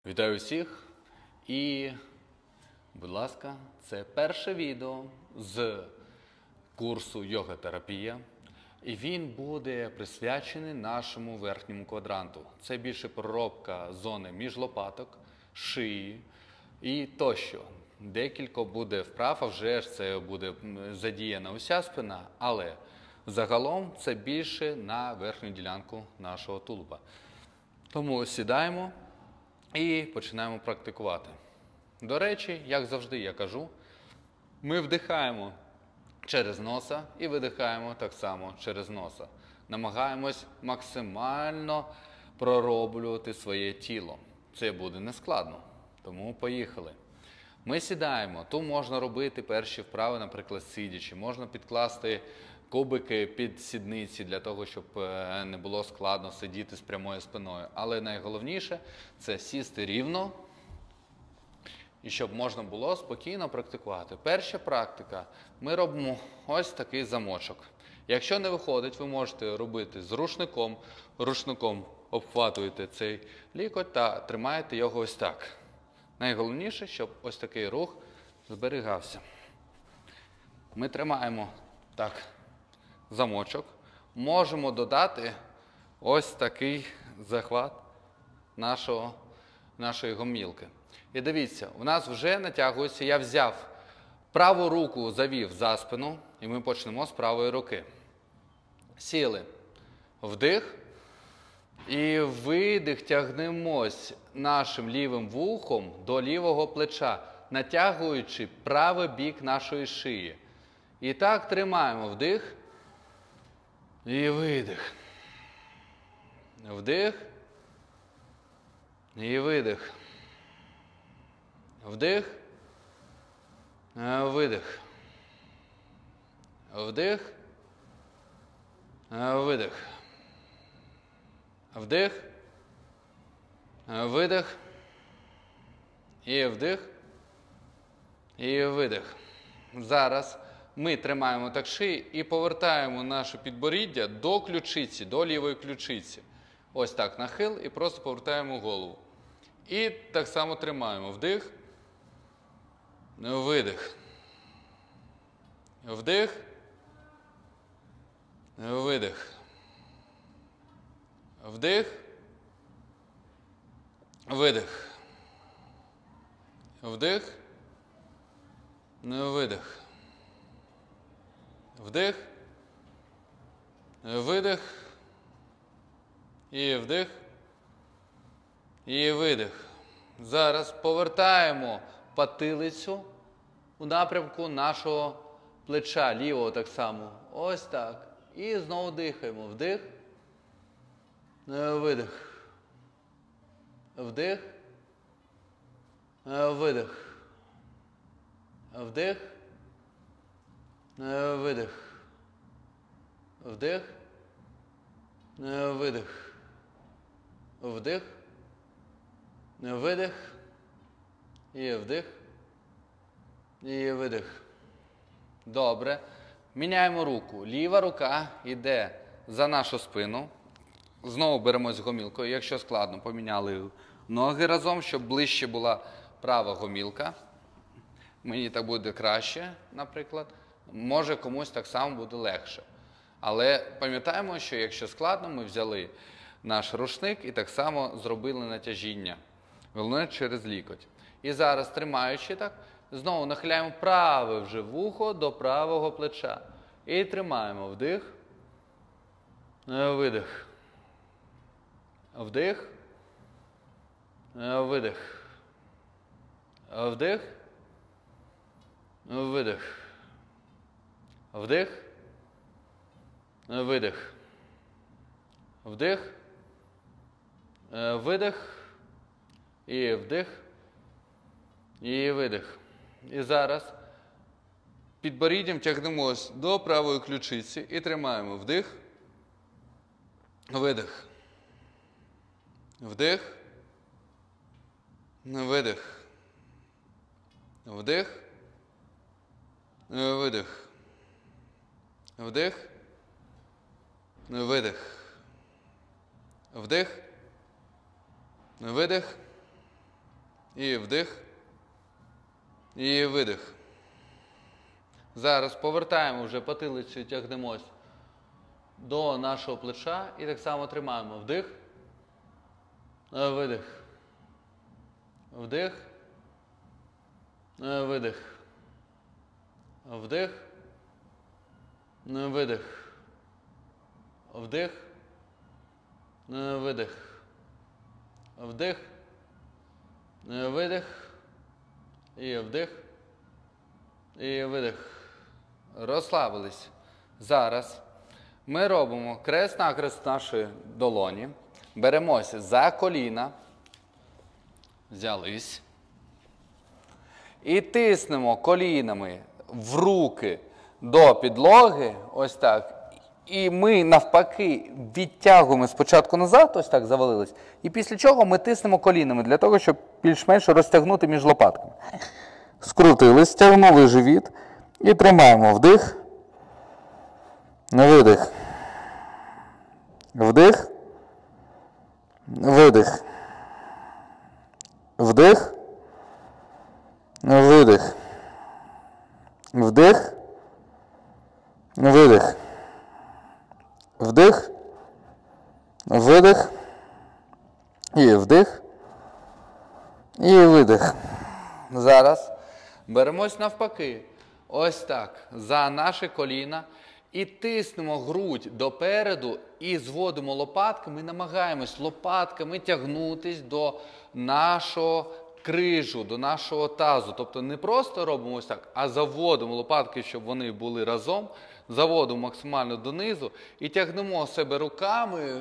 Вітаю всіх і, будь ласка, це перше відео з курсу йога-терапія. І він буде присвячений нашому верхньому квадранту. Це більше проробка зони між лопаток, шиї і тощо. Декілька буде вправ, а вже ж це буде задіяна уся спина, але загалом це більше на верхню ділянку нашого тулуба. Тому сідаємо і починаємо практикувати. До речі, як завжди я кажу, ми вдихаємо через носа і видихаємо так само через носа. Намагаємось максимально пророблювати своє тіло. Це буде нескладно, тому поїхали. Ми сідаємо, тут можна робити перші вправи, наприклад, сидячи. Можна підкласти кубики під сідниці для того, щоб не було складно сидіти з прямою спиною. Але найголовніше – це сісти рівно і щоб можна було спокійно практикувати. Перша практика. Ми робимо ось такий замочок. Якщо не виходить, ви можете робити з рушником. Рушником обхватуєте цей лікоть та тримаєте його ось так. Найголовніше, щоб ось такий рух зберігався. Ми тримаємо так замочок. Можемо додати ось такий захват нашої гомілки. І дивіться, у нас вже натягується, я взяв праву руку, завів за спину, і ми почнемо з правої руки. Сіли. Вдих. І видих, тягнемось нашим лівим вухом до лівого плеча, натягуючи правий бік нашої шиї. І так тримаємо вдих і видих. Вдих і видих. Вдих, видих. Вдих, видих. Вдих, видих, і вдих, і видих. Зараз ми тримаємо так шиї і повертаємо наше підборіддя до ключиці, до лівої ключиці. Ось так, нахил і просто повертаємо голову. І так само тримаємо. Вдих, видих. Вдих, видих. Вдих, видих. Вдих, видих. Вдих, видих. І вдих, і видих. Зараз повертаємо потилицю у напрямку нашого плеча, лівого так само. Ось так. І знову дихаємо. Вдих. Видих. Вдих. Видих. Вдих. Видих. Вдих. Видих. Вдих. Видих. І вдих. І видих. Добре. Міняємо руку. Ліва рука йде за нашу спину. Знову беремось гомілкою. Якщо складно, поміняли ноги разом, щоб ближче була права гомілка. Мені так буде краще, наприклад. Може комусь так само буде легше. Але пам'ятаємо, що якщо складно, ми взяли наш рушник і так само зробили натяжіння. Головне через лікоть. І зараз, тримаючи так, знову нахиляємо праве вже вухо до правого плеча. І тримаємо. Вдих. Видих. Вдих. Видих. Вдих. Видих. Вдих. Видих. Вдих. Видих. І вдих. І видих. І зараз підборіддям тягнемось до правої ключиці і тримаємо. Вдих. Видих. Вдих. Видих. Вдих. Видих. Вдих. Видих. Вдих. Видих. І вдих. І видих. Зараз повертаємо вже потилицю, тягнемось до нашого плеча і так само тримаємо. Вдих. Видих. Вдих. Видих. Вдих. Видих. Вдих. Видих. Вдих. Видих. І вдих. І видих. Розслабились. Зараз ми робимо крест-накрест нашої долоні. Беремося за коліна. Взялись. І тиснемо колінами в руки до підлоги. Ось так. І ми навпаки відтягуємо спочатку назад, ось так завалились. І після чого ми тиснемо колінами, для того, щоб більш-менш розтягнути між лопатками. Скрутились, стягнули живіт і тримаємо. Вдих. Видих. Вдих. Видих. Вдих. Видих. Вдих. Видих. Вдих. Видих. І вдих. І видих. Зараз беремось навпаки. Ось так. За наші коліна. І тиснемо грудь допереду і зводимо лопатки. Ми намагаємось лопатками тягнутись до нашого крижу, до нашого тазу. Тобто не просто робимо ось так, а заводимо лопатки, щоб вони були разом. Заводимо максимально донизу і тягнемо себе руками,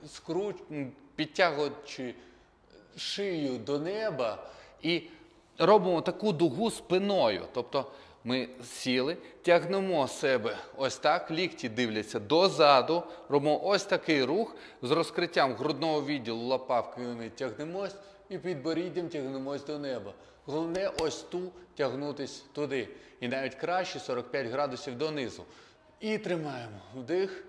підтягуючи шию до неба. І робимо таку дугу спиною. Тобто ми сіли, тягнемо себе ось так, лікті дивляться дозаду, робимо ось такий рух з розкриттям грудного відділу лопатками тягнемось і підборіддям тягнемось до неба. Головне ось тягнутись туди. І навіть краще 45 градусів донизу. І тримаємо. Вдих,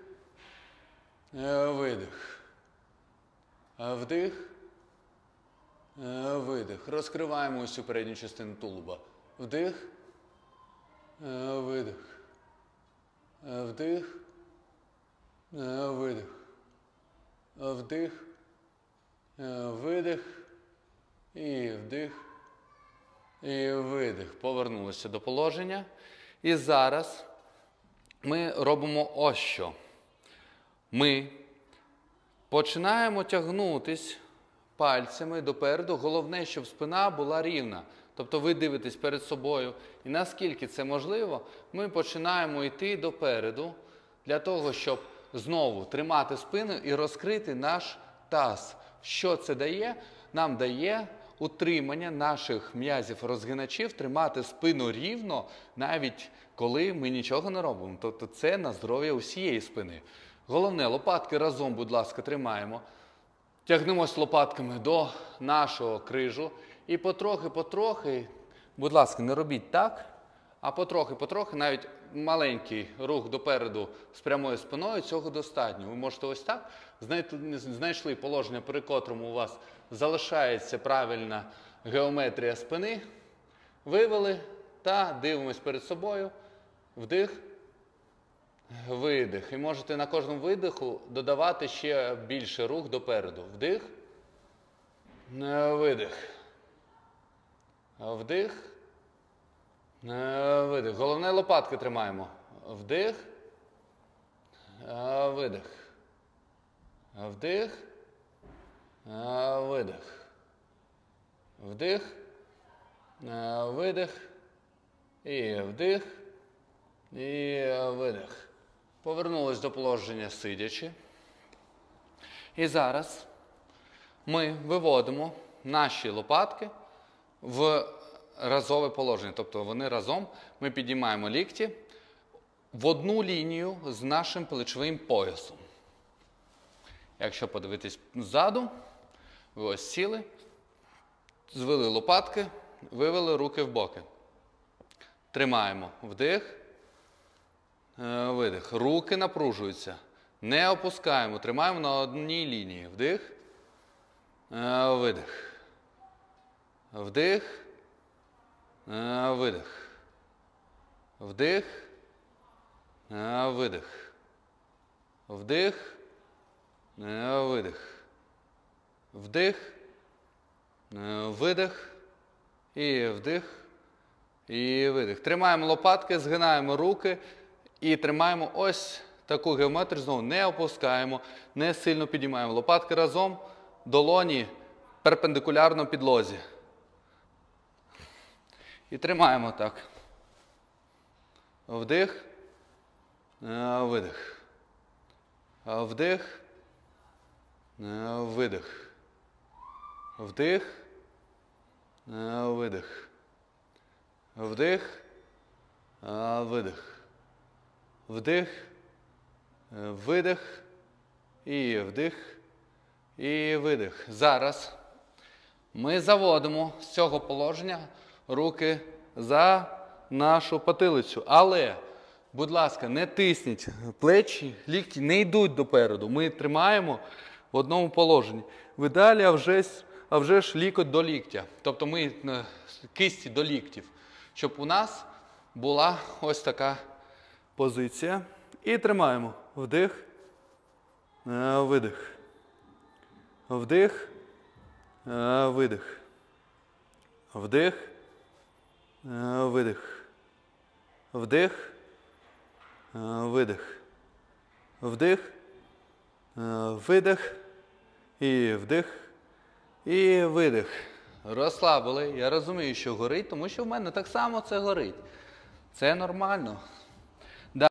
видих. Вдих, видих. Розкриваємо ось цю передню частину тулуба. Вдих, видих. Вдих, видих. Вдих, видих. І вдих. І видих. Повернулися до положення. І зараз ми робимо ось що. Ми починаємо тягнутись пальцями допереду. Головне, щоб спина була рівна. Тобто ви дивитесь перед собою. І наскільки це можливо, ми починаємо йти допереду для того, щоб знову тримати спину і розкрити наш таз. Що це дає? Нам дає утримання наших м'язів-розгиначів, тримати спину рівно, навіть коли ми нічого не робимо. Тобто це на здоров'я усієї спини. Головне, лопатки разом, будь ласка, тримаємо. Тягнемось лопатками до нашого крижу. І потрохи, будь ласка, не робіть так, а потрохи, навіть маленький рух допереду з прямою спиною, цього достатньо. Ви можете ось так, знайшли положення, при котрому у вас залишається правильна геометрія спини, вивели та дивимось перед собою. Вдих, видих. І можете на кожному видиху додавати ще більше рух допереду. Вдих, видих. Вдих, видих. Головне, лопатки тримаємо. Вдих, видих. Вдих, видих. Вдих, видих. І вдих, і видих. Повернулись до положення сидячи. І зараз ми виводимо наші лопатки в разове положення. Тобто вони разом, ми підіймаємо лікті в одну лінію з нашим плечовим поясом. Якщо подивитись ззаду, ви ось сіли, звели лопатки, вивели руки в боки. Тримаємо. Вдих, видих. Руки напружуються. Не опускаємо. Тримаємо на одній лінії. Вдих, видих. Вдих. Видих. Вдих. Видих. Вдих. Видих. Вдих. Видих. І вдих. І видих. Тримаємо лопатки, згинаємо руки і тримаємо ось таку геометрію. Знову не опускаємо, не сильно підіймаємо. Лопатки разом, долоні перпендикулярно підлозі. І тримаємо так. Вдих. Видих. Вдих. Видих. Вдих. Видих. Вдих. Видих. Вдих. Видих. І вдих. І видих. Зараз ми заводимо з цього положення руки за нашу потилицю. Але, будь ласка, не тисніть. Плечі, лікті не йдуть допереду. Ми тримаємо в одному положенні. Ви далі, а вже ж лікоть до ліктя. Тобто ми кисті до ліктів. Щоб у нас була ось така позиція. І тримаємо. Вдих. Видих. Вдих. Видих. Вдих. Видих. Вдих. Видих. Вдих. Видих. І вдих. І видих. Розслабили. Я розумію, що горить, тому що в мене так само це горить. Це нормально.